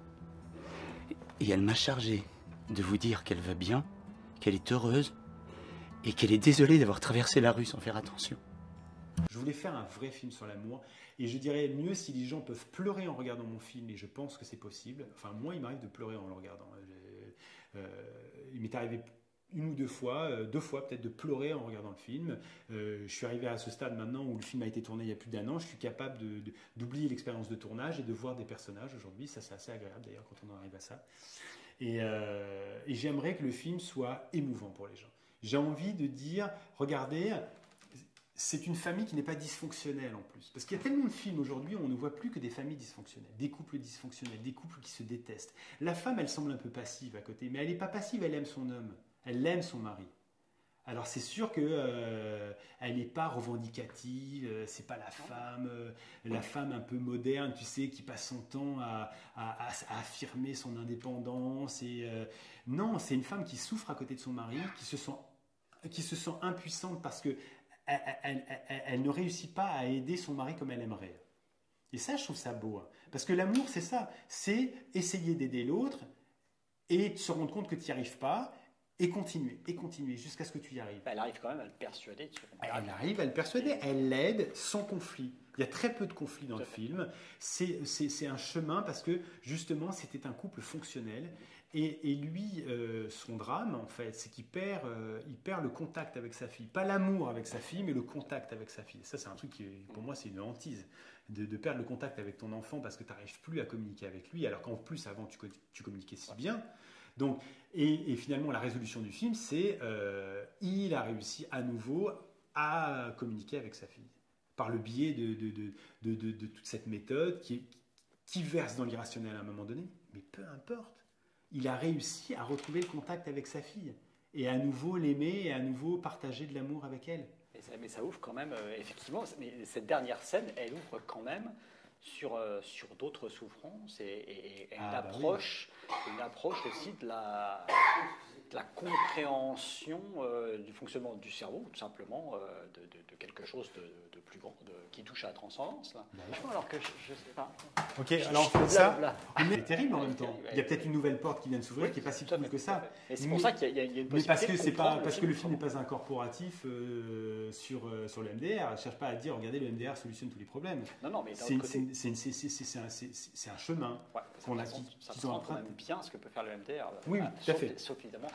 Et elle m'a chargé de vous dire qu'elle va bien, qu'elle est heureuse et qu'elle est désolée d'avoir traversé la rue sans faire attention. Je voulais faire un vrai film sur l'amour et je dirais mieux si les gens peuvent pleurer en regardant mon film, et je pense que c'est possible. Enfin, moi, il m'arrive de pleurer en le regardant. Euh, il m'est arrivé une ou deux fois, euh, deux fois peut-être, de pleurer en regardant le film. Euh, je suis arrivé à ce stade maintenant où le film a été tourné il y a plus d'un an. Je suis capable de, de, d'oublier l'expérience de tournage et de voir des personnages aujourd'hui. Ça, c'est assez agréable d'ailleurs quand on en arrive à ça. Et, euh, et j'aimerais que le film soit émouvant pour les gens. J'ai envie de dire, regardez, c'est une famille qui n'est pas dysfonctionnelle en plus. Parce qu'il y a tellement de films aujourd'hui où on ne voit plus que des familles dysfonctionnelles, des couples dysfonctionnels, des couples qui se détestent. La femme, elle semble un peu passive à côté, mais elle n'est pas passive, elle aime son homme. Elle aime son mari. Alors c'est sûr qu'elle euh, n'est pas revendicative, euh, c'est pas la femme, euh, la femme un peu moderne, tu sais, qui passe son temps à, à, à, à affirmer son indépendance. Et, euh, non, c'est une femme qui souffre à côté de son mari, qui se sent, qui se sent impuissante parce qu'elle elle, elle, elle, elle ne réussit pas à aider son mari comme elle aimerait. Et ça, je trouve ça beau. Hein, parce que l'amour, c'est ça, c'est essayer d'aider l'autre et se rendre compte que tu n'y arrives pas. Et continuer, et continuer, jusqu'à ce que tu y arrives. Elle arrive quand même à le persuader. Elle arrive à le persuader, elle l'aide sans conflit. Il y a très peu de conflits dans le film. C'est, c'est, c'est un chemin parce que, justement, c'était un couple fonctionnel. Et, et lui, euh, son drame, en fait, c'est qu'il perd, euh, il perd le contact avec sa fille. Pas l'amour avec sa fille, mais le contact avec sa fille. Ça, c'est un truc qui, pour moi, c'est une hantise. De, de perdre le contact avec ton enfant parce que tu n'arrives plus à communiquer avec lui, alors qu'en plus, avant, tu, tu communiquais si bien. Donc, et, et finalement, la résolution du film, c'est euh, il a réussi à nouveau à communiquer avec sa fille par le biais de, de, de, de, de, de toute cette méthode qui, qui verse dans l'irrationnel à un moment donné. Mais peu importe, il a réussi à retrouver le contact avec sa fille et à nouveau l'aimer et à nouveau partager de l'amour avec elle. Mais ça, mais ça ouvre quand même, euh, effectivement, mais cette dernière scène, elle ouvre quand même sur, euh, sur d'autres souffrances et, et, et ah, une, bah approche, oui. une approche aussi de la, de la compréhension euh, du fonctionnement du cerveau, tout simplement, euh, de, de, de quelque chose de, de plus grand, de, qui touche à la transcendance. Là. Bah, oui. Alors que je ne sais pas. Ok, je, alors je, on fait ça. Là. C'est terrible en même temps. Il y a peut-être une nouvelle porte qui vient de s'ouvrir oui, qui n'est pas si cool que ça. Et c'est pour mais, ça qu'il y, y a une possibilité. Mais parce que, c'est pas, le parce film, que le film n'est pas un corporatif euh, sur, euh, sur le M D R. Il ne cherche pas à dire, regardez, le M D R solutionne tous les problèmes. Non, non, mais c'est, côté... c'est, c'est, c'est, c'est, c'est, un, c'est, c'est un chemin ouais, qu'on ça a qui, ça qui prend quand même bien ce que peut faire le M D R. Oui, ah, tout à sauf, fait. Sauf évidemment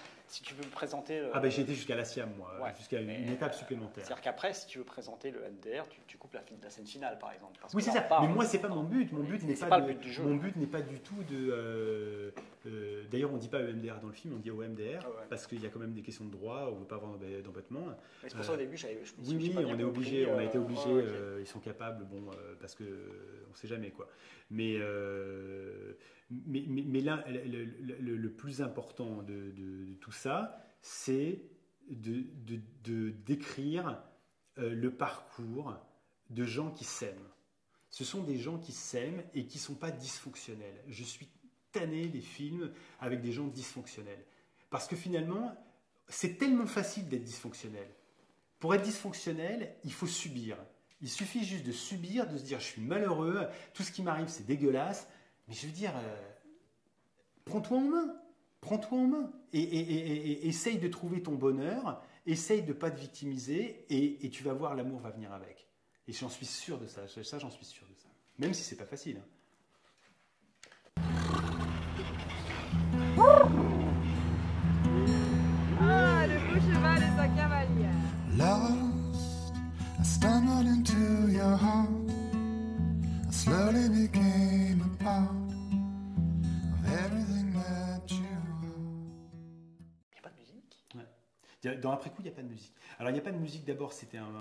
si tu veux présenter... Le... Ah ben j'ai été jusqu'à la SIAM, moi, Ouais, jusqu'à une, mais, une étape euh, supplémentaire. C'est-à-dire qu'après, si tu veux présenter le M D R, tu, tu coupes la, la scène finale, par exemple. Parce Oui, que c'est là, ça. on parle- Mais moi, c'est pas mon but. Mon but n'est c'est pas, pas de- le but du jeu. Mon but n'est pas du tout de. euh, euh, D'ailleurs, on dit pas E M D R dans le film, on dit O M D R Ah ouais. parce qu'il y a quand même des questions de droit. On veut pas avoir d'emb- d'embêtement. Mais c'est pour ça au début, j'avais- je me suis Oui, j'ai oui, pas bien on est compris, obligé. On a été euh, obligé. ouais, ok. euh, ils sont capables. Bon, euh, parce que euh, on sait jamais quoi. Mais euh, mais, mais, mais là, le, le- le- le plus important de, de- de tout ça, c'est de, de, de décrire euh, le parcours de gens qui s'aiment. Ce sont des gens qui s'aiment et qui ne sont pas dysfonctionnels. Je suis tanné des films avec des gens dysfonctionnels. Parce que finalement, c'est tellement facile d'être dysfonctionnel. Pour être dysfonctionnel, il faut subir. Il suffit juste de subir, de se dire je suis malheureux, tout ce qui m'arrive c'est dégueulasse. Mais je veux dire, euh, prends-toi en main. Prends-toi en main et, et, et, et, et essaye de trouver ton bonheur, essaye de ne pas te victimiser et, et tu vas voir, l'amour va venir avec. Et j'en suis sûr de ça, ça j'en suis sûr de ça. Même si c'est pas facile. Hein. Ah, le beau cheval et sa cavalière. Lost, I stumbled into your heart. I slowly became a part of everything that you are. Il n'y a pas de musique. Ouais. Dans Après coup, il n'y a pas de musique. Alors, il n'y a pas de musique, d'abord, c'était un,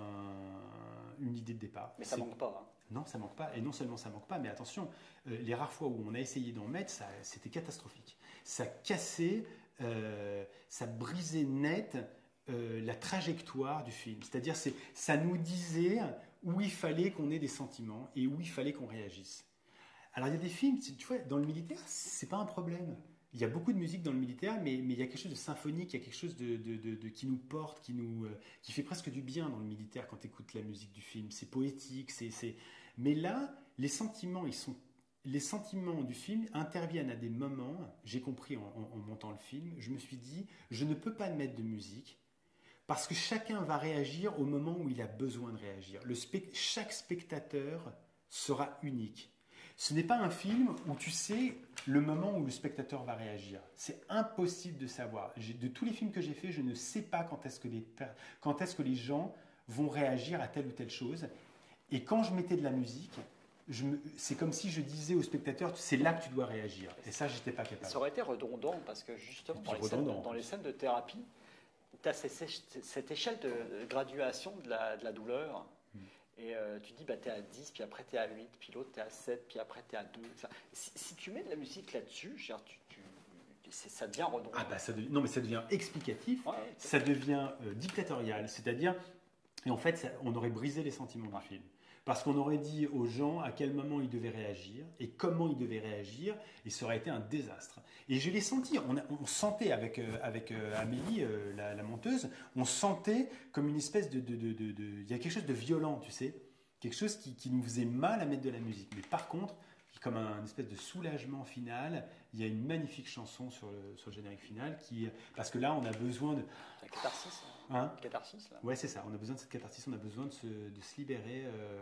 une idée de départ. Mais ça C'est- manque pas. Hein. Non, ça manque pas. Et non seulement ça manque pas, mais attention, euh, les rares fois où on a essayé d'en mettre, ça, c'était catastrophique. Ça cassait, euh, ça brisait net euh, la trajectoire du film. C'est-à-dire, c'est, ça nous disait où il fallait qu'on ait des sentiments et où il fallait qu'on réagisse. Alors, il y a des films, tu vois, dans le militaire, c'est pas un problème. Il y a beaucoup de musique dans le militaire, mais, mais il y a quelque chose de symphonique, il y a quelque chose de, de, de, de- qui nous porte, qui, nous, euh, qui fait presque du bien dans le militaire quand tu écoutes la musique du film. C'est poétique, c'est, c'est... mais là, les sentiments, ils sont, les sentiments du film interviennent à des moments. J'ai compris en, en- en montant le film, je me suis dit, je ne peux pas mettre de musique parce que chacun va réagir au moment où il a besoin de réagir. Le spec- chaque spectateur sera unique. Ce n'est pas un film où tu sais le moment où le spectateur va réagir. C'est impossible de savoir. J'ai- de tous les films que j'ai faits, je ne sais pas quand est-ce que les, per- quand est-ce que les gens vont réagir à telle ou telle chose. Et quand je mettais de la musique, je me- c'est comme si je disais au spectateur, c'est là que tu dois réagir. Et ça, j'étais pas capable. Ça aurait été redondant parce que justement, C'est dans les, scènes, redondant, en dans les plus. scènes de thérapie, tu as cette échelle de graduation de la, de la douleur. Mm. Et euh, tu dis, bah, tu es à dix, puis après tu es à huit, puis l'autre tu es à sept, puis après tu es à deux. Ça- Si, si tu mets de la musique là-dessus, je veux dire, tu, tu- c'est- ça devient redondant. Ah bah ça devient- non mais ça devient explicatif, Ouais, ouais. ça devient euh, dictatorial, c'est-à-dire, et en fait ça- on aurait brisé les sentiments du film. Parce qu'on aurait dit aux gens à quel moment ils devaient réagir et comment ils devaient réagir, et ça aurait été un désastre. Et je l'ai senti, on, a- on sentait avec, euh, avec euh, Amélie, euh, la, la monteuse, on sentait comme une espèce de, de, de, de- de- il y a quelque chose de violent, tu sais, quelque chose qui, qui nous faisait mal à mettre de la musique. Mais par contre, comme un espèce de soulagement final, il y a une magnifique chanson sur le, sur le générique final, qui, parce que là on a besoin de... La catharsis, hein. Hein Catharsis, là. Ouais, c'est ça. On a besoin de cette catharsis, on a besoin de se, de se libérer, euh,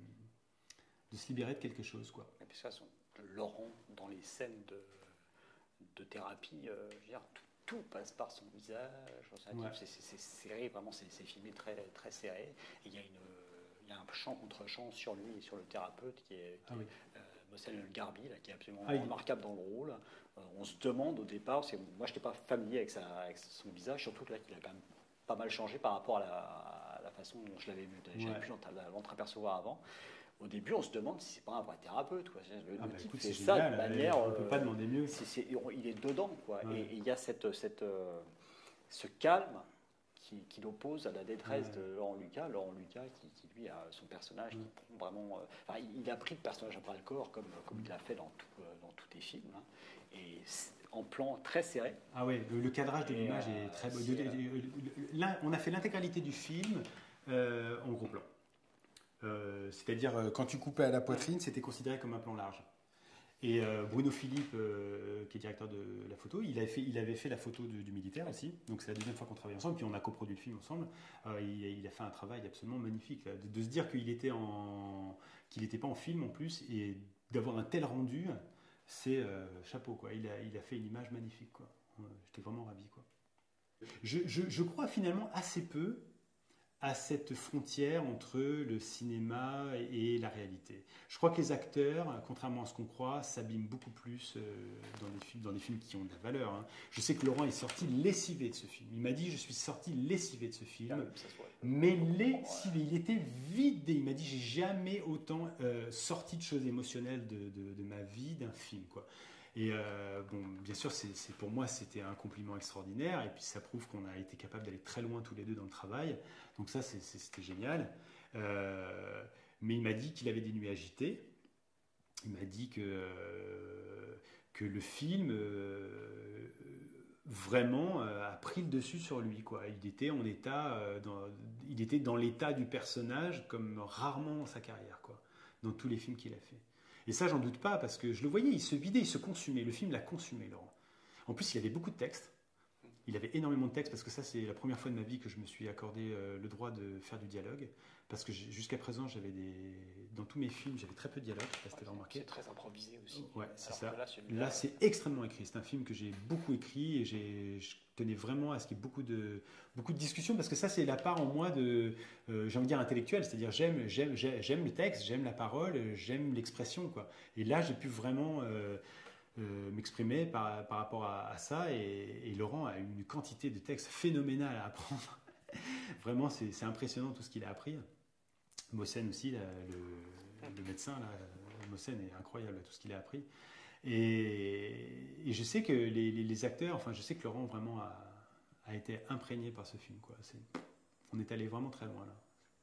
de se libérer de quelque chose, quoi. Et puis de toute façon, Laurent, dans les scènes de, de thérapie, euh, je veux dire, tout, tout passe par son visage. C'est Ouais. c'est- c'est- c'est serré, vraiment, c'est c'est filmé très, très serré. Et il y a une, il y a un chant contre chant sur lui et sur le thérapeute qui est, qui Ah oui. est, euh, Mossel El Garbi, là, qui est absolument Ah, il- remarquable dans le rôle. Euh, on se demande au départ, parce que moi je n'étais pas familier avec, sa, avec son visage, surtout que là qu'il a quand même pas mal changé par rapport à la, à la façon dont je l'avais vu, j'avais Ouais. pu l'entreapercevoir avant. Au début, on se demande si c'est pas un vrai thérapeute. Quoi. Le, Ah le bah type écoute, fait c'est ça génial, de manière. on peut euh, pas demander mieux. c'est- c'est- il est dedans, quoi. Ouais. Et et il y a cette, cette, euh, ce calme qui, qui l'oppose à la détresse Ouais. de Laurent Lucas. Laurent Lucas, qui, qui, lui a son personnage, Ouais. qui prend vraiment. euh, enfin, il, il a pris le personnage à bras le corps, comme, comme il l'a fait dans, tout, euh, dans tous les films. Hein. Et c'est- en plan très serré. Ah ouais, le, le cadrage de Et, l'image euh, est très beau. c'est, De- de- de- là, on a fait l'intégralité du film euh, en gros plan. Euh, c'est-à-dire, euh, quand tu coupais à la poitrine, c'était considéré comme un plan large. Et euh, Bruno Philippe, euh, qui est directeur de la photo, il avait fait, il avait fait la photo de- du militaire aussi. Donc c'est la deuxième fois qu'on travaille ensemble. Puis on a coproduit le film ensemble. Euh, il, il a fait un travail absolument magnifique. Là. De, de se dire qu'il était en, qu'il n'était pas en film en plus et d'avoir un tel rendu, c'est euh, chapeau quoi. Il a, il a fait une image magnifique quoi. Euh, J'étais vraiment ravi quoi. Je, je, je crois finalement assez peu à cette frontière entre le cinéma et la réalité. Je crois que les acteurs, contrairement à ce qu'on croit, s'abîment beaucoup plus euh, dans, des films, dans des films qui ont de la valeur. Hein. Je sais que Laurent est sorti lessivé de ce film. Il m'a dit, je suis sorti lessivé de ce film, mais lessivé, il était vidé. Il m'a dit, j'ai jamais autant euh, sorti de choses émotionnelles de, de, de ma vie, d'un film, quoi. Et euh, bon, bien sûr, c'est, c'est, pour moi, c'était un compliment extraordinaire. Et puis, ça prouve qu'on a été capable d'aller très loin tous les deux dans le travail. Donc ça, c'est, c'est, c'était génial. Euh, mais il m'a dit qu'il avait des nuits agitées. Il m'a dit que, euh, que le film, euh, vraiment, euh, a pris le dessus sur lui, quoi. Il était en état, euh, dans, il était dans l'état du personnage comme rarement dans sa carrière, quoi, dans tous les films qu'il a fait. Et ça, j'en doute pas, parce que je le voyais, il se vidait, il se consumait. Le film l'a consumé, Laurent. En plus, il avait beaucoup de textes. Il avait énormément de textes, parce que ça, c'est la première fois de ma vie que je me suis accordé euh, le droit de faire du dialogue. Parce que jusqu'à présent, j'avais des... dans tous mes films, j'avais très peu de dialogue. Je sais pas si t'avais remarqué. C'est très improvisé aussi. Ouais, c'est Alors ça. que Là, là c'est extrêmement écrit. C'est un film que j'ai beaucoup écrit et j'ai... je tenais vraiment à ce qu'il y ait beaucoup de, beaucoup de discussions, parce que ça, c'est la part en moi de, euh, j'ai envie de dire, intellectuelle. C'est-à-dire, j'aime, j'aime, j'aime le texte, j'aime la parole, j'aime l'expression, quoi. Et là, j'ai pu vraiment euh, euh, m'exprimer par, par rapport à, à ça. Et, et Laurent a une quantité de textes phénoménale à apprendre. Vraiment, c'est, c'est impressionnant tout ce qu'il a appris. Mossen aussi, là, le, le médecin, là, Mossen est incroyable tout ce qu'il a appris. Et, et je sais que les, les, les acteurs, enfin je sais que Laurent vraiment a, a été imprégné par ce film, quoi. C'est, on est allé vraiment très loin là.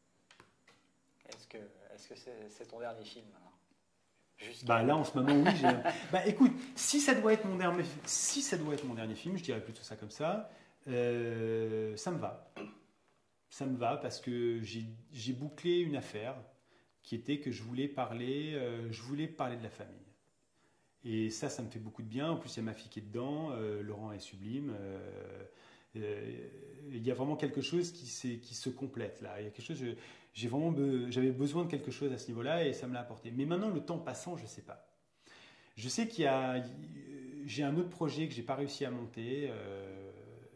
Est-ce que, est-ce que c'est, c'est ton dernier film alors ? Jusqu'à... Bah là en ce moment oui. J'ai... bah écoute, si ça doit être mon dernier, si ça doit être mon dernier film, je dirais plutôt ça comme ça. Euh, ça me va. Ça me va parce que j'ai, j'ai bouclé une affaire qui était que je voulais parler, euh, je voulais parler de la famille. Et ça, ça me fait beaucoup de bien. En plus, il y a ma fille qui est dedans. Euh, Laurent est sublime. Euh, euh, il y a vraiment quelque chose qui, qui se complète là. Il y a quelque chose. Je, j'ai vraiment be, j'avais besoin de quelque chose à ce niveau-là et ça me l'a apporté. Mais maintenant, le temps passant, je sais pas. Je sais qu'il y a. J'ai un autre projet que j'ai pas réussi à monter. Euh,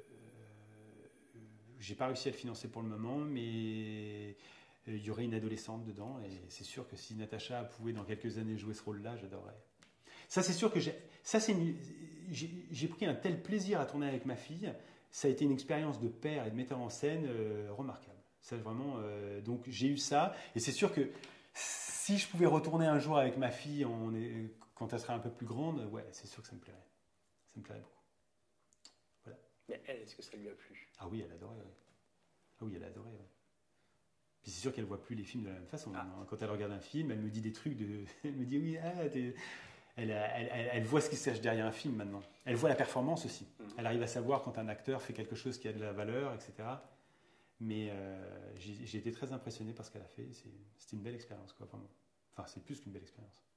j'ai pas réussi à le financer pour le moment, mais il y aurait une adolescente dedans. Et c'est sûr que si Natacha pouvait dans quelques années jouer ce rôle-là, j'adorerais. Ça, c'est sûr que j'ai, ça, c'est une, j'ai, j'ai pris un tel plaisir à tourner avec ma fille. Ça a été une expérience de père et de metteur en scène euh, remarquable. Ça, vraiment, euh, donc, j'ai eu ça. Et c'est sûr que si je pouvais retourner un jour avec ma fille en, quand elle serait un peu plus grande, ouais, c'est sûr que ça me plairait. Ça me plairait beaucoup. Voilà. Mais elle, est-ce que ça lui a plu ? Ah oui, elle adorait. Ouais. Ah oui, elle adorait. Ouais. Puis c'est sûr qu'elle ne voit plus les films de la même façon. Ah. Quand elle regarde un film, elle me dit des trucs de. Elle me dit oui, ah, t'es. Elle, elle, elle, elle voit ce qui se cache derrière un film maintenant. Elle voit la performance aussi. Mmh. Elle arrive à savoir quand un acteur fait quelque chose qui a de la valeur, et cetera. Mais euh, j'ai, j'ai été très impressionné par ce qu'elle a fait. C'est, c'était une belle expérience, quoi, vraiment. Enfin, c'est plus qu'une belle expérience.